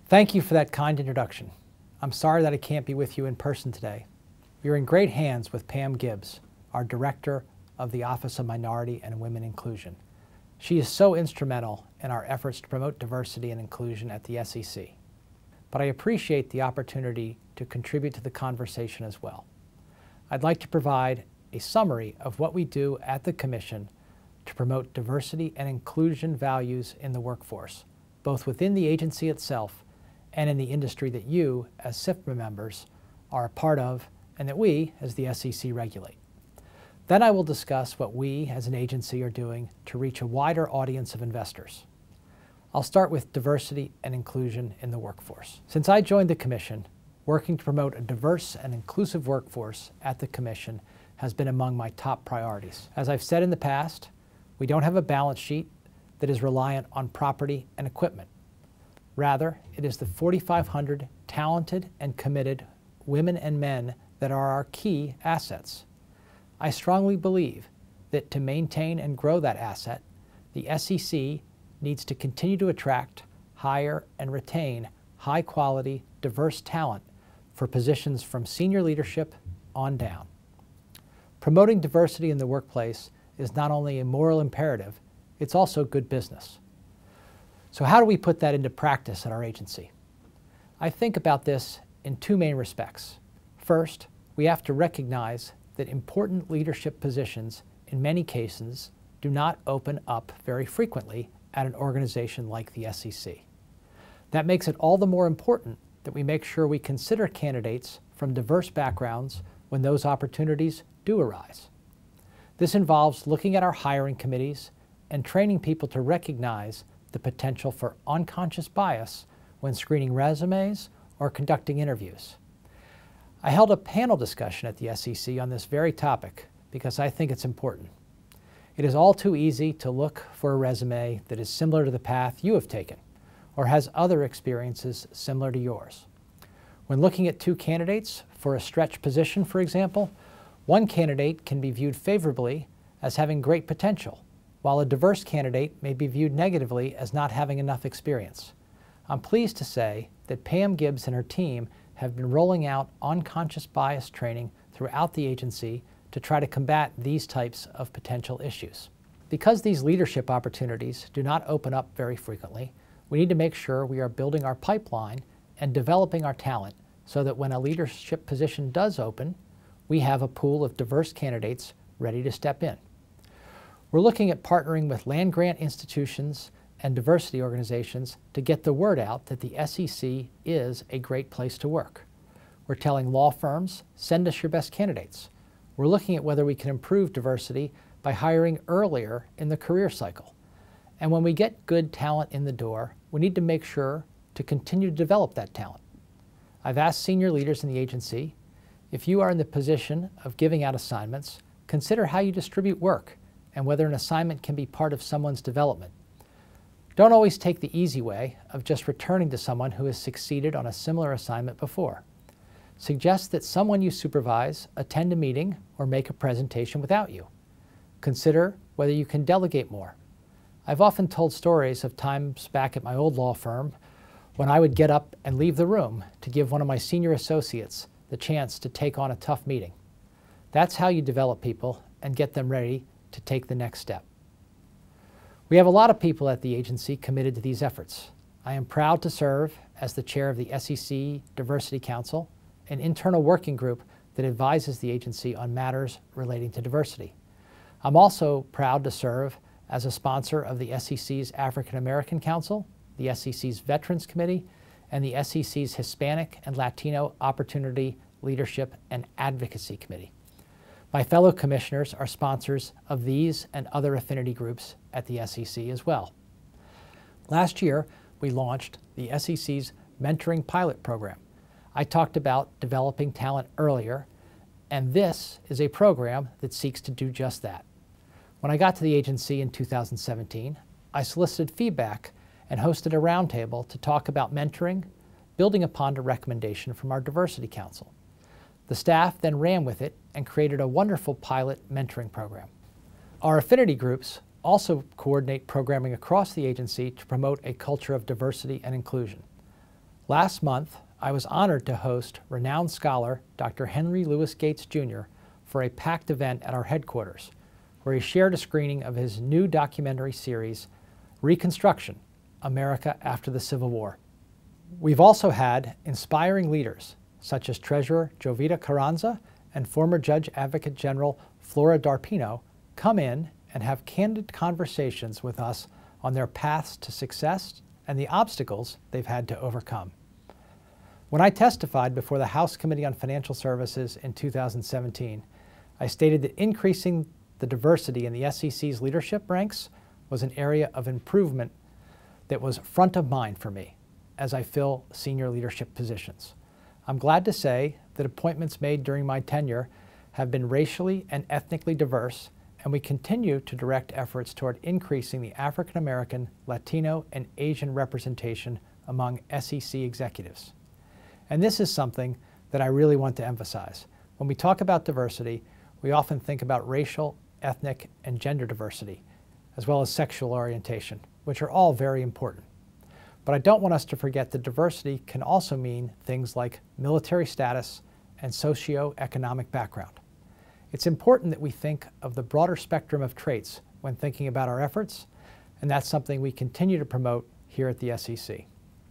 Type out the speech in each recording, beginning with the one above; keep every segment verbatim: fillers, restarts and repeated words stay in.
Thank you for that kind introduction. I'm sorry that I can't be with you in person today. You're in great hands with Pam Gibbs, our Director of the Office of Minority and Women Inclusion. She is so instrumental in our efforts to promote diversity and inclusion at the S E C. But I appreciate the opportunity to contribute to the conversation as well. I'd like to provide a summary of what we do at the Commission to promote diversity and inclusion values in the workforce, both within the agency itself and in the industry that you, as SIFMA members, are a part of and that we, as the S E C, regulate. Then I will discuss what we, as an agency, are doing to reach a wider audience of investors. I'll start with diversity and inclusion in the workforce. Since I joined the Commission, working to promote a diverse and inclusive workforce at the Commission has been among my top priorities. As I've said in the past, we don't have a balance sheet that is reliant on property and equipment. Rather, it is the forty-five hundred talented and committed women and men that are our key assets. I strongly believe that to maintain and grow that asset, the S E C needs to continue to attract, hire, and retain high-quality, diverse talent for positions from senior leadership on down. Promoting diversity in the workplace is not only a moral imperative, it's also good business. So how do we put that into practice at our agency? I think about this in two main respects. First, we have to recognize that important leadership positions in many cases do not open up very frequently at an organization like the S E C. That makes it all the more important that we make sure we consider candidates from diverse backgrounds when those opportunities do arise. This involves looking at our hiring committees and training people to recognize the potential for unconscious bias when screening resumes or conducting interviews. I held a panel discussion at the S E C on this very topic because I think it's important. It is all too easy to look for a resume that is similar to the path you have taken or has other experiences similar to yours. When looking at two candidates for a stretch position, for example, one candidate can be viewed favorably as having great potential, while a diverse candidate may be viewed negatively as not having enough experience. I'm pleased to say that Pam Gibbs and her team have been rolling out unconscious bias training throughout the agency to try to combat these types of potential issues. Because these leadership opportunities do not open up very frequently, we need to make sure we are building our pipeline and developing our talent so that when a leadership position does open, we have a pool of diverse candidates ready to step in. We're looking at partnering with land-grant institutions and diversity organizations to get the word out that the S E C is a great place to work. We're telling law firms, send us your best candidates. We're looking at whether we can improve diversity by hiring earlier in the career cycle. And when we get good talent in the door, we need to make sure to continue to develop that talent. I've asked senior leaders in the agency, if you are in the position of giving out assignments, consider how you distribute work and whether an assignment can be part of someone's development. Don't always take the easy way of just returning to someone who has succeeded on a similar assignment before. Suggest that someone you supervise attend a meeting or make a presentation without you. Consider whether you can delegate more. I've often told stories of times back at my old law firm when I would get up and leave the room to give one of my senior associates the chance to take on a tough meeting. That's how you develop people and get them ready to take the next step. We have a lot of people at the agency committed to these efforts. I am proud to serve as the chair of the S E C Diversity Council, an internal working group that advises the agency on matters relating to diversity. I'm also proud to serve as a sponsor of the S E C's African American Council, the S E C's Veterans Committee, and the S E C's Hispanic and Latino Opportunity, Leadership, and Advocacy Committee. My fellow commissioners are sponsors of these and other affinity groups at the S E C as well. Last year, we launched the S E C's Mentoring Pilot Program. I talked about developing talent earlier, and this is a program that seeks to do just that. When I got to the agency in two thousand seventeen, I solicited feedback and hosted a roundtable to talk about mentoring, building upon a recommendation from our Diversity Council. The staff then ran with it and created a wonderful pilot mentoring program. Our affinity groups also coordinate programming across the agency to promote a culture of diversity and inclusion. Last month, I was honored to host renowned scholar Doctor Henry Louis Gates, Junior for a packed event at our headquarters, where he shared a screening of his new documentary series, Reconstruction, America After the Civil War. We've also had inspiring leaders, such as Treasurer Jovita Carranza and former Judge Advocate General Flora Darpino, come in and have candid conversations with us on their paths to success and the obstacles they've had to overcome. When I testified before the House Committee on Financial Services in two thousand seventeen, I stated that increasing the diversity in the S E C's leadership ranks was an area of improvement that was front of mind for me as I fill senior leadership positions. I'm glad to say that appointments made during my tenure have been racially and ethnically diverse, and we continue to direct efforts toward increasing the African American, Latino, and Asian representation among S E C executives. And this is something that I really want to emphasize. When we talk about diversity, we often think about racial, ethnic, and gender diversity, as well as sexual orientation, which are all very important. But I don't want us to forget that diversity can also mean things like military status and socioeconomic background. It's important that we think of the broader spectrum of traits when thinking about our efforts, and that's something we continue to promote here at the S E C.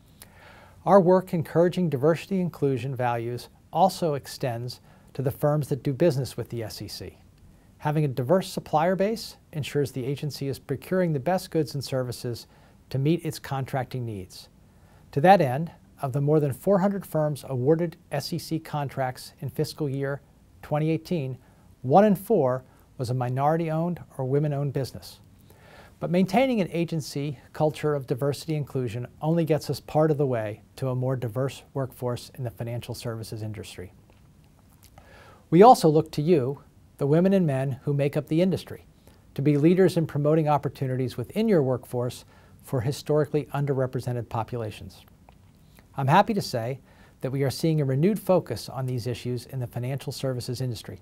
Our work encouraging diversity and inclusion values also extends to the firms that do business with the S E C. Having a diverse supplier base ensures the agency is procuring the best goods and services to meet its contracting needs. To that end, of the more than four hundred firms awarded S E C contracts in fiscal year twenty eighteen, one in four was a minority-owned or women-owned business. But maintaining an agency culture of diversity and inclusion only gets us part of the way to a more diverse workforce in the financial services industry. We also look to you, the women and men who make up the industry, to be leaders in promoting opportunities within your workforce for historically underrepresented populations. I'm happy to say that we are seeing a renewed focus on these issues in the financial services industry.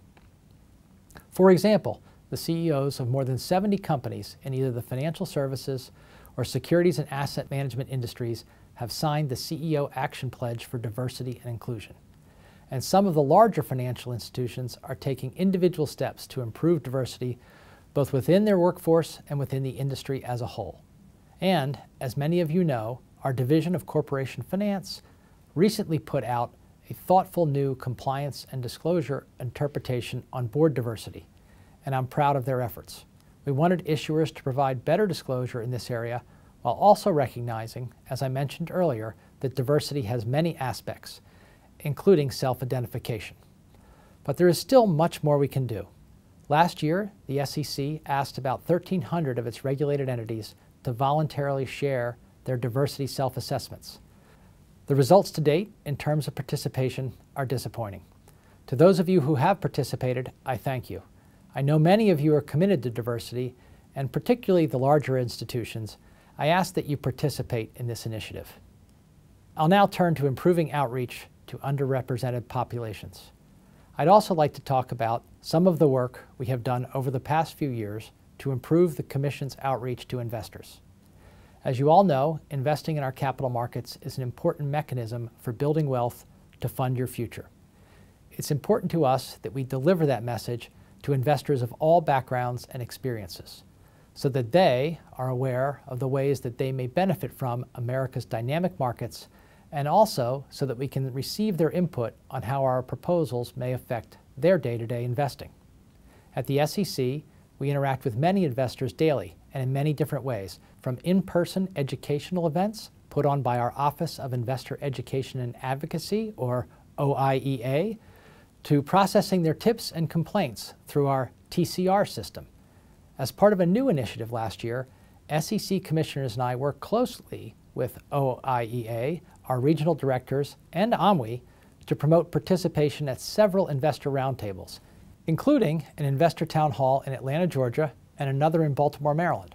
For example, the C E Os of more than seventy companies in either the financial services or securities and asset management industries have signed the C E O Action Pledge for Diversity and Inclusion. And some of the larger financial institutions are taking individual steps to improve diversity both within their workforce and within the industry as a whole. And, as many of you know, our Division of Corporation Finance recently put out a thoughtful new compliance and disclosure interpretation on board diversity, and I'm proud of their efforts. We wanted issuers to provide better disclosure in this area while also recognizing, as I mentioned earlier, that diversity has many aspects, including self-identification. But there is still much more we can do. Last year, the S E C asked about thirteen hundred of its regulated entities to voluntarily share their diversity self-assessments. The results to date, in terms of participation, are disappointing. To those of you who have participated, I thank you. I know many of you are committed to diversity, and particularly the larger institutions. I ask that you participate in this initiative. I'll now turn to improving outreach to underrepresented populations. I'd also like to talk about some of the work we have done over the past few years to improve the Commission's outreach to investors. As you all know, investing in our capital markets is an important mechanism for building wealth to fund your future. It's important to us that we deliver that message to investors of all backgrounds and experiences, so that they are aware of the ways that they may benefit from America's dynamic markets, and also so that we can receive their input on how our proposals may affect their day-to-day investing. At the S E C, we interact with many investors daily and in many different ways, from in-person educational events put on by our Office of Investor Education and Advocacy, or O I E A, to processing their tips and complaints through our T C R system. As part of a new initiative last year, S E C commissioners and I worked closely with O I E A, our regional directors, and O M W I to promote participation at several investor roundtables, including an investor town hall in Atlanta, Georgia, and another in Baltimore, Maryland.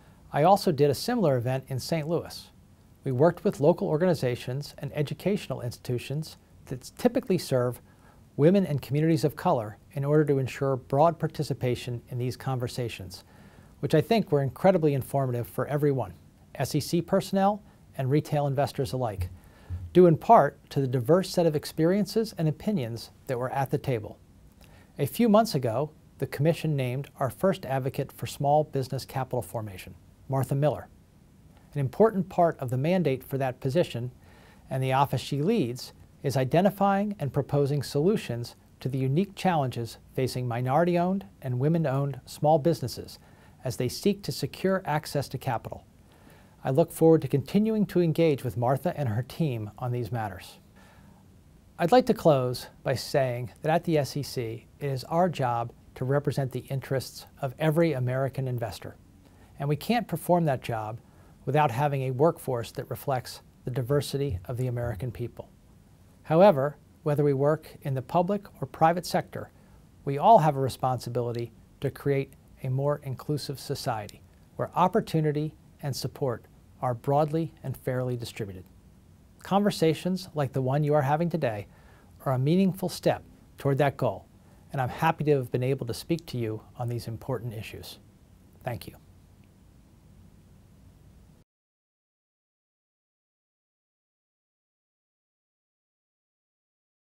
I also did a similar event in Saint Louis. We worked with local organizations and educational institutions that typically serve women and communities of color in order to ensure broad participation in these conversations, which I think were incredibly informative for everyone, S E C personnel and retail investors alike, due in part to the diverse set of experiences and opinions that were at the table. A few months ago, the Commission named our first advocate for small business capital formation, Martha Miller. An important part of the mandate for that position and the office she leads is identifying and proposing solutions to the unique challenges facing minority-owned and women-owned small businesses as they seek to secure access to capital. I look forward to continuing to engage with Martha and her team on these matters. I'd like to close by saying that at the S E C, it is our job to represent the interests of every American investor. And we can't perform that job without having a workforce that reflects the diversity of the American people. However, whether we work in the public or private sector, we all have a responsibility to create a more inclusive society where opportunity and support are broadly and fairly distributed. Conversations like the one you are having today are a meaningful step toward that goal, and I'm happy to have been able to speak to you on these important issues. Thank you.